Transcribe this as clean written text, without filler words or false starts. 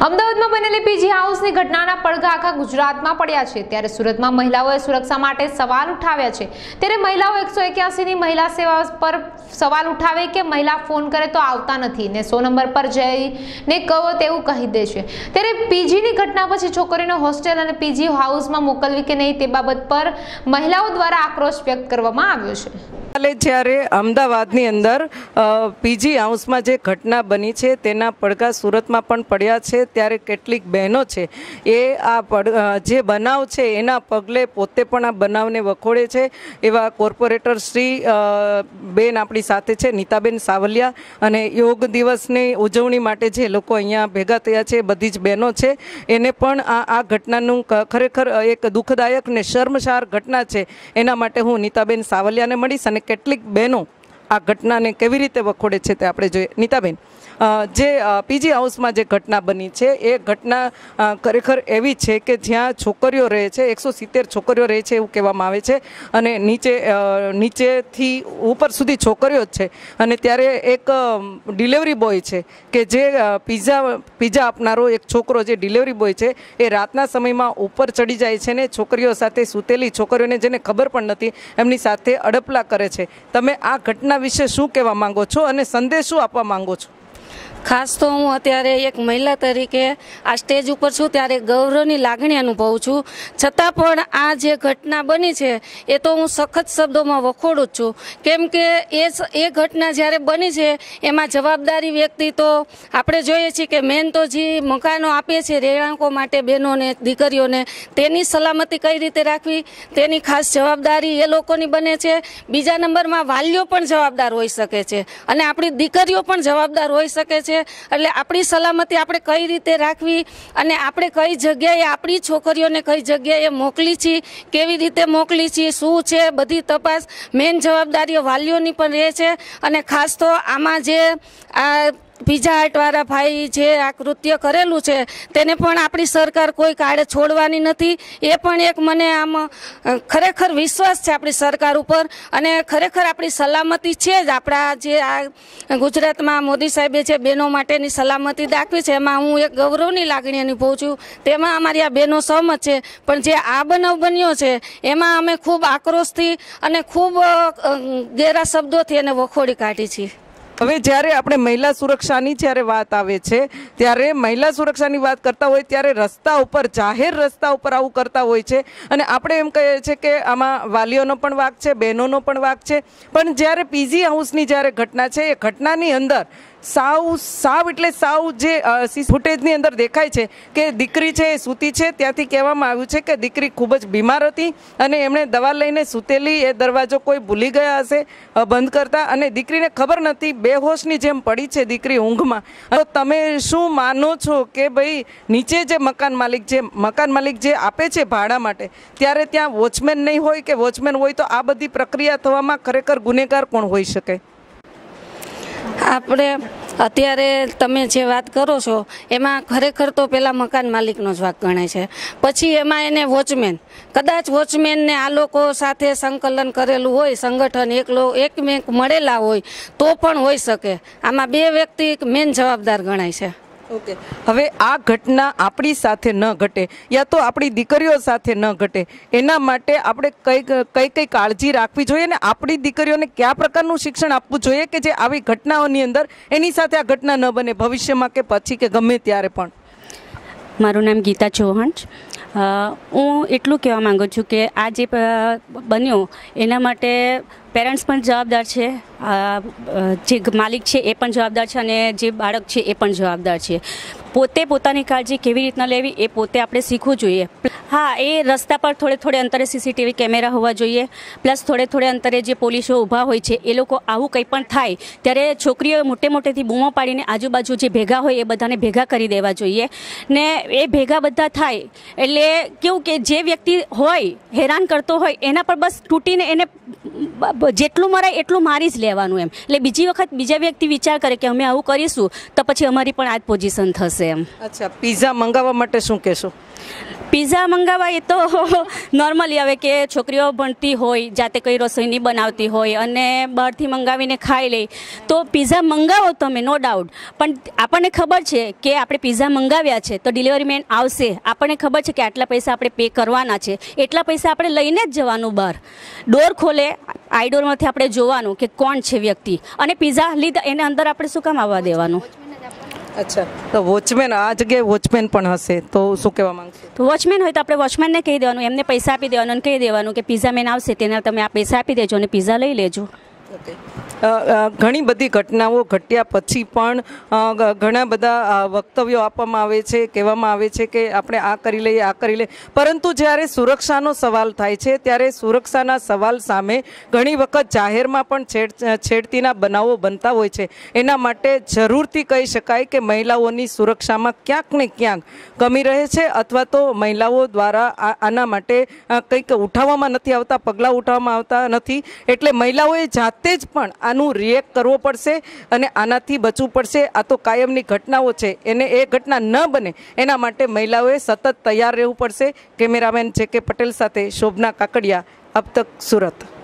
અમદાવાદમાં બનેલી પીજી હાઉસની ઘટનાના પડઘા આખા ગુજરાતમાં પડ્યા છે। ત્યારે સુરતમાં મહિલાઓએ સુરક્ષા માટે સવાલ ઉઠાવ્યા છે। ત્યારે મહિલાઓ 181ની મહિલા સેવા પર સવાલ ઉઠાવે કે મહિલા ફોન કરે તો આવતા નથી ને 100 નંબર પર જઈને કહો તેવું કહી દે છે। ત્યારે પીજીની ઘટના પછી છોકરીઓને હોસ્ટેલ અને પીજી હાઉસમાં મોકલવી કે નહીં તે બાબત પર મહિલાઓ દ્વારા આક્રોશ વ્યક્ત કરવામાં આવ્યો છે। જ્યારે અમદાવાદની અંદર પીજી હાઉસમાં જે ઘટના બની છે તેના પડઘા સુરતમાં પણ પડ્યા છે। ત્યારે કેટલીક બહેનો છે એ જે બનાવ છે એના પગલે પોતે પણ આ બનાવને વખોડે છે। એવા કોર્પોરેટર શ્રી બેન આપણી સાથે છે, નીતાબેન સાવલિયા, અને યોગ દિવસની ઉજવણી માટે જે લોકો અહીંયા ભેગા થયા છે બધી જ બહેનો છે, એને પણ આ ઘટનાનું ખરેખર એક દુઃખદાયક ને શર્મસાર ઘટના છે એના માટે હું નીતાબેન સાવલિયાને મળીશ અને કેટલીક બહેનો આ ઘટનાને કેવી રીતે વખોડે છે તે આપણે જોઈએ। નીતાબેન, જે પીજી હાઉસમાં જે ઘટના બની છે એ ઘટના ખરેખર એવી છે કે જ્યાં છોકરીઓ રહે છે, 170 છોકરીઓ રહે છે એવું કહેવામાં આવે છે, અને નીચેથી ઉપર સુધી છોકરીઓ જ છે। અને ત્યારે એક ડિલિવરી બોય છે કે જે પીઝા આપનારો એક છોકરો જે ડિલિવરી બોય છે એ રાતના સમયમાં ઉપર ચડી જાય છે ને છોકરીઓ સાથે સૂતેલી છોકરીઓને જેને ખબર પણ નથી એમની સાથે અડપલા કરે છે। તમે આ ઘટના વિશે શું કહેવા માંગો છો અને સંદેશ શું આપવા માંગો છો? ખાસ તો હું અત્યારે એક મહિલા તરીકે આ સ્ટેજ ઉપર છું ત્યારે ગૌરવની લાગણી અનુભવું છું। છતાં પણ આ જે ઘટના બની છે એ તો હું સખત શબ્દોમાં વખોડું જ છું, કેમ કે એ ઘટના જ્યારે બની છે એમાં જવાબદારી વ્યક્તિ તો આપણે જોઈએ છીએ કે મેન તો જે મકાનો આપે છે રહેણાંકો માટે બહેનોને દીકરીઓને તેની સલામતી કઈ રીતે રાખવી તેની ખાસ જવાબદારી એ લોકોની બને છે। બીજા નંબરમાં વાલીઓ પણ જવાબદાર હોઈ શકે છે અને આપણી દીકરીઓ પણ જવાબદાર હોઈ શકે છે। એટલે આપણી સલામતી આપણે કઈ રીતે રાખવી અને આપણે કઈ જગ્યાએ આપણી છોકરીઓને કઈ જગ્યાએ મોકલી છીએ, કેવી રીતે મોકલી છીએ, શું છે, બધી તપાસ મેઇન જવાબદારીઓ વાલીઓની પણ રહે છે। અને ખાસ તો આમાં જે આ પીઝા હટવાળા ભાઈ જે આ કૃત્ય કરેલું છે તેને પણ આપણી સરકાર કોઈ કાળે છોડવાની નથી। એ પણ એક મને આમ ખરેખર વિશ્વાસ છે આપણી સરકાર ઉપર, અને ખરેખર આપણી સલામતી છે જ। આપણા જે આ ગુજરાતમાં મોદી સાહેબે જે બહેનો માટેની સલામતી દાખવી છે એમાં હું એક ગૌરવની લાગણી અનુભવું છું, તેમાં અમારી આ બહેનો સહમત છે। પણ જે આ બનાવ બન્યો છે એમાં અમે ખૂબ આક્રોશથી અને ખૂબ ઘેરા શબ્દોથી એને વખોડી કાઢી છીએ। હવે જ્યારે આપણે મહિલા સુરક્ષાની જ્યારે વાત આવે છે ત્યારે મહિલા સુરક્ષાની વાત કરતા હોય ત્યારે રસ્તા ઉપર, જાહેર રસ્તા ઉપર આવું કરતા હોય છે અને આપણે એમ કહીએ છીએ કે આમાં વાલીઓનો પણ વાંક છે, બહેનોનો પણ વાંક છે। પણ જ્યારે પીજી હાઉસની જ્યારે ઘટના છે એ ઘટનાની અંદર સાવ એટલે સાવ જે ફૂટેજની અંદર દેખાય છે કે દીકરી છે એ સૂતી છે, ત્યાંથી કહેવામાં આવ્યું છે કે દીકરી ખૂબ જ બીમાર હતી અને એમણે દવા લઈને સૂતેલી, એ દરવાજો કોઈ ભૂલી ગયા હશે બંધ કરતા, અને દીકરીને ખબર નથી, બેહોશની જેમ પડી છે દીકરી ઊંઘમાં। તો તમે શું માનો છો કે ભાઈ નીચે જે મકાન માલિક જે આપે છે ભાડા માટે ત્યારે ત્યાં વોચમેન નહીં હોય કે વોચમેન હોય તો આ બધી પ્રક્રિયા થવામાં ખરેખર ગુનેગાર કોણ હોઈ શકે? આપણે અત્યારે તમે જે વાત કરો છો એમાં ખરેખર તો પેલા મકાન માલિકનો જ વાંક ગણાય છે, પછી એમાં એને વોચમેન, કદાચ વોચમેનને આ લોકો સાથે સંકલન કરેલું હોય, સંગઠન એકમેક મળેલા હોય તો પણ હોઈ શકે। આમાં બે વ્યક્તિ મેન જવાબદાર ગણાય છે। ઓકે, હવે આ ઘટના આપણી સાથે ન ઘટે યા તો આપણી દીકરીઓ સાથે ન ઘટે એના માટે આપણે કઈ કાળજી રાખવી જોઈએ ને આપણી દીકરીઓને કયા પ્રકારનું શિક્ષણ આપવું જોઈએ કે જે આવી ઘટનાઓની અંદર એની સાથે આ ઘટના ન બને ભવિષ્યમાં કે પછી કે ગમે ત્યારે પણ? મારું નામ ગીતા ચૌહાણ। હું એટલું કહેવા માગું છું કે આ જે બન્યો એના માટે પેરેન્ટ્સ પણ જવાબદાર છે, જે માલિક છે એ પણ જવાબદાર છે અને જે બાળક છે એ પણ જવાબદાર છે। પોતે પોતાની કાળજી કેવી રીતના લેવી એ પોતે આપણે શીખવું જોઈએ। હા, એ રસ્તા પર થોડે અંતરે સીસીટીવી કેમેરા હોવા જોઈએ, પ્લસ થોડે અંતરે જે પોલીસો ઊભા હોય છે એ લોકો આવું કંઈ પણ થાય ત્યારે છોકરીઓ મોટેથી બૂમો પાડીને આજુબાજુ જે ભેગા હોય એ બધાને ભેગા કરી દેવા જોઈએ ને એ ભેગા બધા થાય એટલે કેવું કે જે વ્યક્તિ હોય હેરાન કરતો હોય એના પર બસ તૂટીને એને જેટલું મરાય એટલું મારી જ લેવાનું એમ, એટલે બીજી વખત બીજા વ્યક્તિ વિચાર કરે કે અમે આવું કરીશું તો પછી અમારી પણ આ જ પોઝિશન થશે એમ। અચ્છા, પીઝા મંગાવવા માટે શું કહેશો? પીઝા મંગાવવા એ તો નોર્મલી આવે કે છોકરીઓ ભણતી હોય, જાતે કંઈ રસોઈ નહીં બનાવતી હોય અને બહારથી મંગાવીને ખાઈ લે, તો પિઝા મંગાવો તમે નો ડાઉટ, પણ આપણને ખબર છે કે આપણે પિઝા મંગાવ્યા છે તો ડિલિવરી મેન આવશે, આપણને ખબર છે કે આટલા પૈસા આપણે પે કરવાના છે, એટલા પૈસા આપણે લઈને જ જવાનું બહાર. ડોર ખોલે, આઈડોરમાંથી આપણે જોવાનું કે કોણ છે વ્યક્તિ, અને પિઝા લીધા એને અંદર આપણે શું કામ આવવા દેવાનું. અચ્છા, તો વોચમેન આ જગ્યાએ વોચમેન પણ હશે, તો શું કહેવા માંગશો? તો વોચમેન હોય તો આપણે વોચમેનને કહી દેવાનું, એમને પૈસા આપી દેવાનું અને કહી દેવાનું કે પિઝા મેન આવશે તેના તમે આ પૈસા આપી દેજો અને પિઝા લઈ લેજો. ઘણી બધી ઘટનાઓ ઘટ્યા પછી પણ ઘણા બધા વક્તવ્યો આપવામાં આવે છે, કહેવામાં આવે છે કે આપણે આ કરી લઈએ, આ કરી લઈએ, પરંતુ જ્યારે સુરક્ષાનો સવાલ થાય છે ત્યારે સુરક્ષાના સવાલ સામે ઘણી વખત જાહેરમાં પણ છેડતીના બનાવો બનતા હોય છે. એના માટે જરૂરથી કહી શકાય કે મહિલાઓની સુરક્ષામાં ક્યાંક ને ક્યાંક કમી રહે છે, અથવા તો મહિલાઓ દ્વારા આના માટે કંઈક ઉઠાવવામાં નથી આવતા, પગલાં ઉઠાવવામાં આવતા નથી. એટલે મહિલાઓએ જાતે જ પણ આનું રિએક્ટ કરવો પડશે અને આનાથી બચવું પડશે. આ તો કાયમની ઘટનાઓ છે, એને એ ઘટના ન બને એના માટે મહિલાઓએ સતત તૈયાર રહેવું પડશે. કેમેરામેન જે કે પટેલ સાથે શોભના કાકડિયા, અબ તક સુરત.